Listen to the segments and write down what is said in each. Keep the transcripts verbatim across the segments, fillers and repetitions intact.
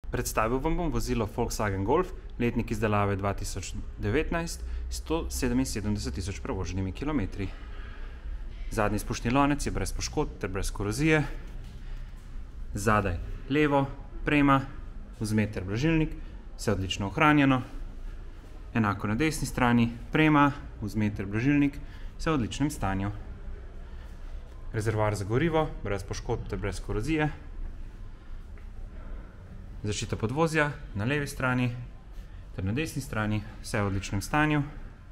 Predstavil vam bom vozilo Volkswagen Golf, letnik izdelave dva tisoč devetnajst, sto sedeminsedemdeset tisoč prevoženimi kilometri. Zadnji spuščni lonec je brez poškodb ter brez korozije. Zadaj levo, prema, vzmeter blažilnik, vse odlično ohranjeno. Enako na desni strani, prema, vzmeter blažilnik, vse v odličnem stanju. Rezervoar za gorivo, brez poškodb ter brez korozije. Zaščita podvozja na levi strani ter na desni strani, vse v odličnem stanju.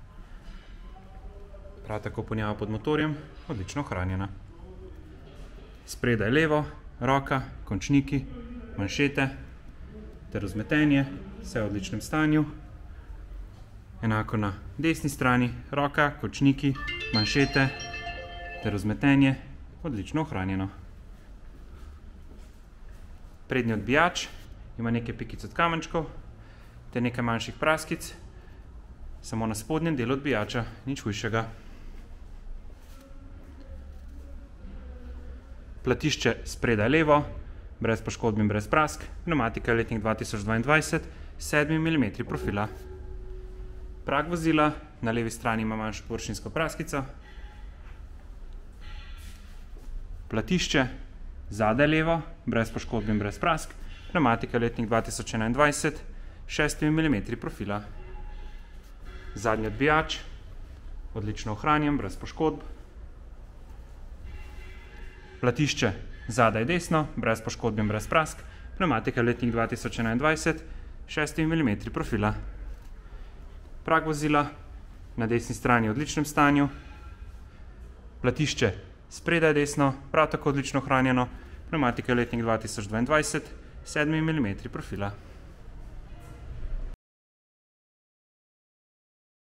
Prav tako ponjava pod motorjem, odlično ohranjena. Spredaj levo, roka, končniki, manšete ter vzmetenje, vse v odličnem stanju. Enako na desni strani, roka, končniki, manšete ter vzmetenje, odlično ohranjeno. Prednji odbijač ima nekaj pikic od kamenčkov ter nekaj manjših praskic, samo na spodnjem delu odbijača, nič hujšega. Platišče spredaj levo, brez poškodb in brez prask, pnevmatika je letnik dva tisoč dvaindvajset, s sedmimi milimetri profila. Prag vozila, na levi strani ima manjšo površinsko praskico. Platišče zadaj levo, brez poškodb in brez prask, pnevmatika letnik dva tisoč enaindvajset, s šestimi milimetri profila. Zadnji odbijač, odlično ohranjen, brez poškodb. Platišče zadaj desno, brez poškodb in brez prask, pnevmatika letnik dva tisoč enaindvajset, s šestimi milimetri profila. Prag vozila, na desni strani v odličnem stanju. Platišče spredaj desno, prav tako odlično ohranjeno, pnevmatika letnik dva tisoč dvaindvajset, s sedmimi milimetri profila.